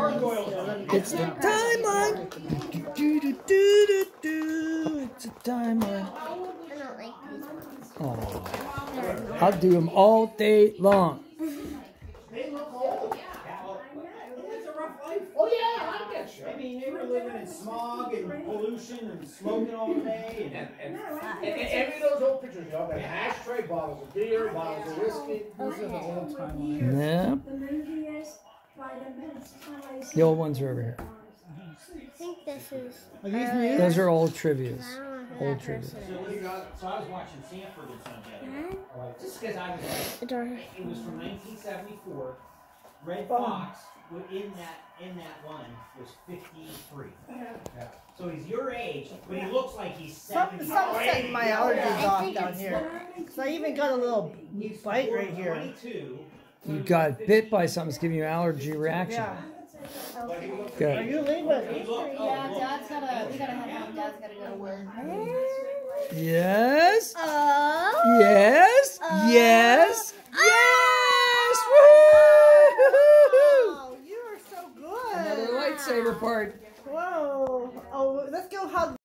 It's the timeline. It's a timeline. I don't like these ones. Oh, I'll do them all day long. They look old. It's a rough life. Oh yeah, I get you. I mean, they were living in smog and pollution and smoking all day, and every of those old pictures, you know, got ashtray, bottles of beer, bottles of whiskey. Those are the old timelines. Yeah. The old ones are over here. I think this is. Are these new? Those are old trivias. I don't know who Old that trivias. person So I was watching Sanford and Son the other day. Just because I was like, is. it was from 1974. Red Fox in that one was 53. Yeah. So he's your age, but he looks like he's 70. Something's setting my allergies off down it's here. So I even got a little bite right here. 22. You got bit by something that's giving you an allergy reaction. Yeah. But he looked, Are Good. you leaving? he looked, Yeah, Dad's gotta. We gotta head home. Dad's gotta go to work. Yes. Oh. Yes. Yes. Yes. Woo! Oh, you are so good. Another lightsaber part. Whoa. Oh, let's go hug.